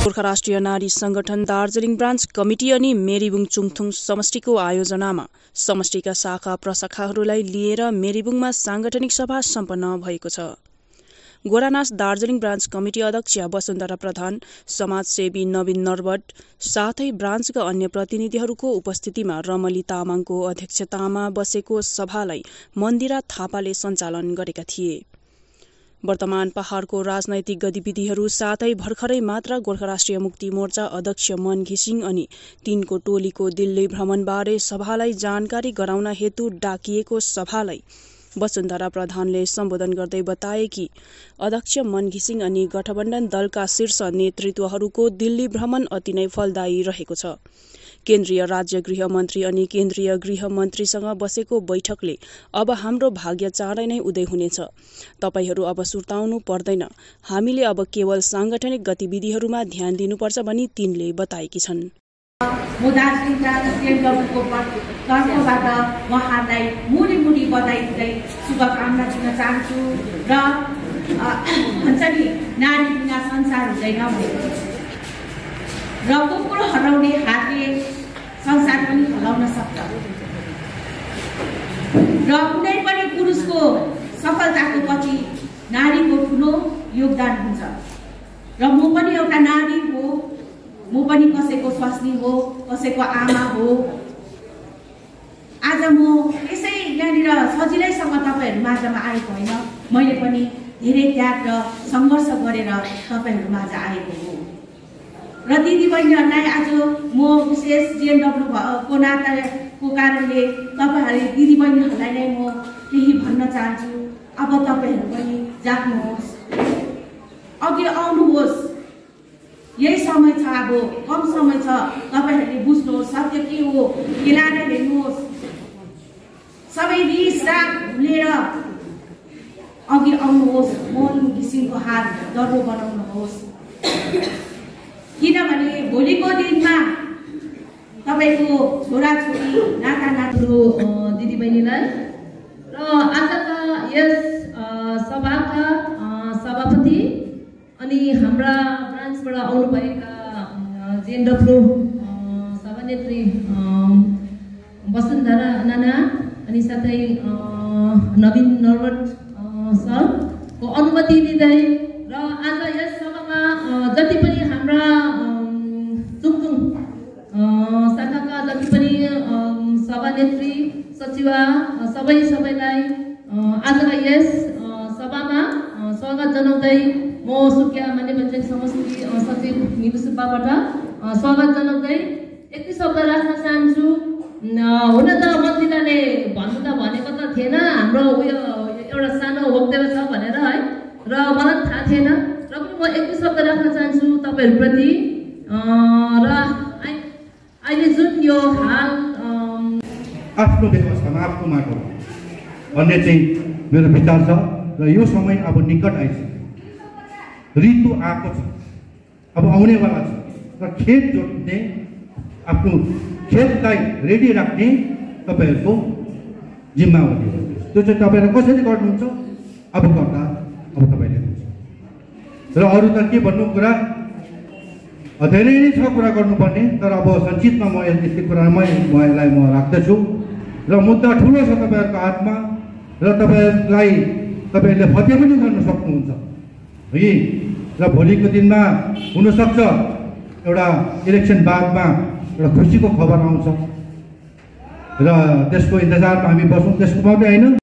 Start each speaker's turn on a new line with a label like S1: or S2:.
S1: गोर्खा राष्ट्रिय नारी संगठन दार्जिलिङ ब्रान्च कमिटी अनि मेरीबुङ चुङथुङ समष्टिको आयोजनामा समष्टिका शाखा प्रशाखाहरूलाई लिएर मेरीबुङमा सांगठनिक सभा सम्पन्न भएको छ। गोरानास दार्जिलिङ ब्रान्च कमिटी अध्यक्ष वसुन्धरा प्रधान, समाजसेवी नवीन नरवट साथै ब्रान्चका अन्य प्रतिनिधिहरूको उपस्थितिमा रमली तामाङको अध्यक्षतामा बसेको सभालाई मन्दिरा थापाले सञ्चालन गरेका थिए। वर्तमान पहाड़को राजनैतिक गतिविधिहरू साथै भर्खरै मात्र गोर्खा राष्ट्रिय मुक्ति मोर्चा अध्यक्ष मन घिसिङ अनि तिनको टोलीको दिल्ली भ्रमणबारे सभालाई जानकारी गराउन हेतु डाकिएको सभालाई वसुन्धरा प्रधानले सम्बोधन गर्दै बताए कि अध्यक्ष मन घिसिङ अनि गठबन्धन दलका शीर्ष नेतृत्वहरूको दिल्ली भ्रमण अति नै फलदायी रहेको छ। केन्द्रीय राज्य गृह मन्त्री अनि केन्द्रीय गृह मन्त्रीसँग बसेको बैठकले अब हाम्रो भाग्य चाँडै नै उदय हुनेछ। तपाईहरू अब सुर्ताउनु पर्दैन, हामीले अब केवल सांगठनिक गतिविधिहरूमा ध्यान दिनुपर्छ भनी तिनले बताएकी छन्।
S2: म दार्जिलिङ ट्रेनको तर्फबाट उहाँहरूलाई मुरी बधाई दिँदै शुभकामना दिन चाहन्छु र भन्छ नि नारी बिना संसार हुँदैन र कुकुर हराउने हातले संसार पनि हराउन सक्छ र कुनै पनि पुरुषको सफलताको पछि नारीको ठुलो योगदान हुन्छ र म पनि एउटा नारी हो, म पनि कसैको स्वास्नी हो, कसैको आमा हो। आज म यसै यहाँनिर सजिलैसँग तपाईँहरू माझमा आएको होइन, मैले पनि धेरै त्याग र सङ्घर्ष गरेर तपाईँहरू माझ आएको हो र दिदीबहिनीहरूलाई आज म विशेष जिएनडब्ल्यू को नाताको कारणले तपाईँहरूले दिदीबहिनीहरूलाई नै म केही भन्न चाहन्छु। अब तपाईँहरू पनि जाग्नुहोस्, अघि आउनुहोस्, यही समय छ, अब कम समय छ, तपाईँहरूले बुझ्नुहोस् सत्य के हो, केलाएर हेर्नुहोस्, सबै रिस राग भुलेर अघि आउनुहोस्, मन घिसिङको हात दर्बो बनाउनुहोस्, किनभने भोलिको दिनमा तपाईँको छोराछोरी नातानातिहरू
S3: दिदीबहिनीलाई र आजका यस सभाका सभापति अनि हाम्रा ब्रान्चबाट आउनुभएका जिएनडब्ल्यू सभानेत्री वसुन्धरा नाना अनि साथै नवीन नरवट सरको अनुमति लिँदै र आज यस सभामा जति पनि हाम्रा चुङथुङ शाखाका जति पनि सभानेत्री सचिवा सबैलाई आजका यस सभामा स्वागत जनाउँदै म सुकिया मान्यपञ्चायत समष्टि सचिव मिलु सुब्बाबाट स्वागत जनाउँदै यति शब्द राख्न चाहन्छु। हुन त मन्त्रीले भन्नु त भनेको त थिएन, हाम्रो उयो एउटा सानो वक्तव्य छ भनेर है, र मलाई थाहा थिएन, र पनि म यति शब्द राख्न चाहन्छु तपाईँहरूप्रति। र अहिले जुन यो हाल
S4: आफ्नो व्यवस्थामा आफ्नो माटो भन्ने चाहिँ मेरो विचार छ र यो समय अब निकट आइसक्यो, ऋतु आएको छ, अब आउनेवाला छ र खेत जोत्ने आफ्नो खेतलाई रेडी राख्ने तपाईँहरूको जिम्मावारी हो। त्यो चाहिँ तपाईँले कसरी गर्नुहुन्छ अब गर्दा अब तपाईँले हुन्छ। र अरू त के भन्नु कुरा धेरै नै छ कुरा गर्नुपर्ने, तर अब सङ्क्षिप्तमा म यति कुरामै यसलाई म राख्दछु र मुद्दा ठुलो छ तपाईँहरूको हातमा र तपाईँहरूले फते पनि गर्न सक्नुहुन्छ है। र भोलिको दिनमा हुनसक्छ एउटा इलेक्सन बादमा एउटा खुसीको खबर आउँछ र त्यसको इन्तजारमा हामी बसौँ। त्यसको मात्रै होइन,